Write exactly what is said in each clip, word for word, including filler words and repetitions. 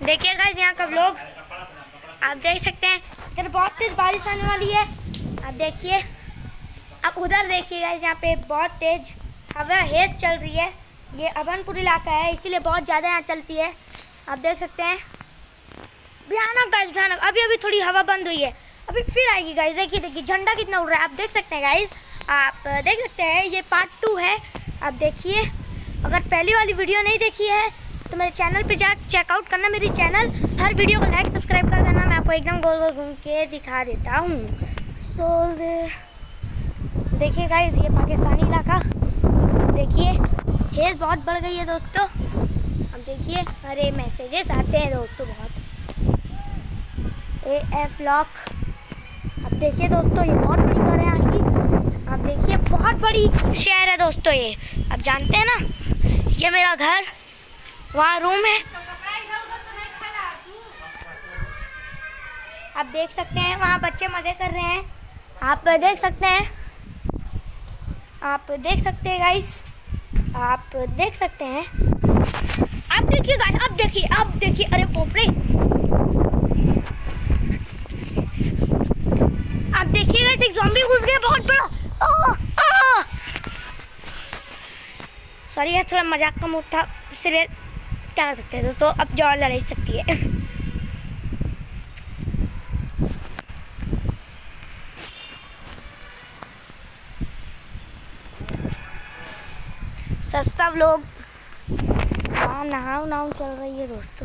देखिए गाइस यहाँ का व्लॉग आप देख सकते हैं। इधर बहुत तेज बारिश आने वाली है। आप देखिए, अब उधर देखिए गाइस, यहाँ पे बहुत तेज हवा हेज चल रही है। ये अभनपुर इलाका है, इसीलिए बहुत ज़्यादा यहाँ चलती है। आप देख सकते हैं, भयानक गाइस, भयानक। अभी अभी थोड़ी हवा बंद हुई है, अभी फिर आएगी गाइस। देखिए देखिए झंडा कितना उड़ रहा है, आप देख सकते हैं गाइस। आप देख सकते हैं, ये पार्ट टू है। आप देखिए, अगर पहली वाली वीडियो नहीं देखी है तो मेरे चैनल पे जा चेकआउट करना मेरी चैनल। हर वीडियो को लाइक सब्सक्राइब कर देना। मैं आपको एकदम गोल गोल घूम के दिखा देता हूँ। सो देखिए गाइस, ये पाकिस्तानी इलाका देखिए, हेज बहुत बढ़ गई है दोस्तों। अब देखिए, अरे मैसेजेस आते हैं दोस्तों बहुत। A F lock. अब देखिए दोस्तों, ये बहुत बड़ी घर है यहाँ की। आप देखिए, बहुत बड़ी शहर है दोस्तों ये। आप जानते हैं ना, ये मेरा घर, वहाँ रूम है। आप देख सकते हैं, वहाँ बच्चे मज़े कर रहे हैं। आप देख सकते हैं, आप देख सकते हैं गाइस, आप देख सकते हैं। आप देखिए गाइस, आप देखिए, आप देखिए, अरे पोपरे, आप देखिए गाइस, एक ज़ॉम्बी घुस गया बहुत बड़ा। सॉरी यार, थोड़ा मजाक का मूड था, सिर्फ क्या कर सकते हैं दोस्तों, अब जो लड़ सकती है। सस्ता व्लॉग। हाँ, नहाव नाव चल रही है दोस्तों।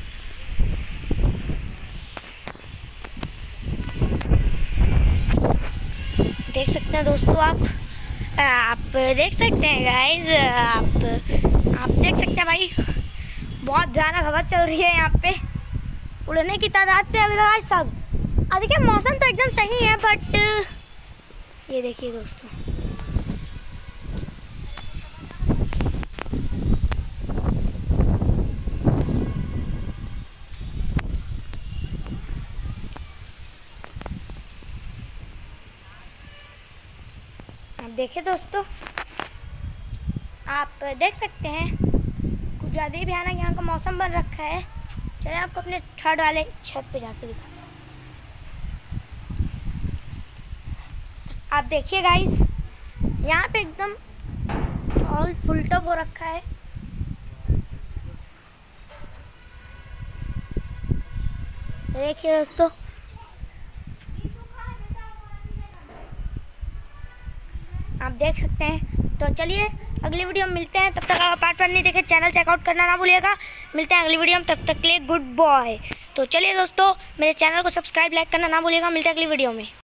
देख सकते हैं दोस्तों, आप आप देख सकते हैं गाइस, आप आप देख सकते हैं भाई, बहुत भयानक हवा चल रही है यहाँ पे। उड़ने की तादाद पे अगर गाइस सब। अब देखिए, मौसम तो एकदम सही है, बट ये देखिए दोस्तों, आप देखिए दोस्तों, आप देख सकते हैं, कुछ ज़्यादा ही भयानक यहाँ का मौसम बन रखा है। चलिए आपको अपने थर्ड वाले छत पे जाके दिखाते हैं। आप देखिए गाइस, यहाँ पे एकदम ऑल फुल टॉप हो रखा है। देखिए दोस्तों, आप देख सकते हैं। तो चलिए अगली वीडियो में मिलते हैं। तब तक अगर पार्ट वन नहीं देखे, चैनल चेकआउट करना ना भूलिएगा। मिलते हैं अगली वीडियो में, तब तक के लिए गुड बॉय। तो चलिए दोस्तों, मेरे चैनल को सब्सक्राइब लाइक करना ना भूलिएगा। मिलते हैं अगली वीडियो में।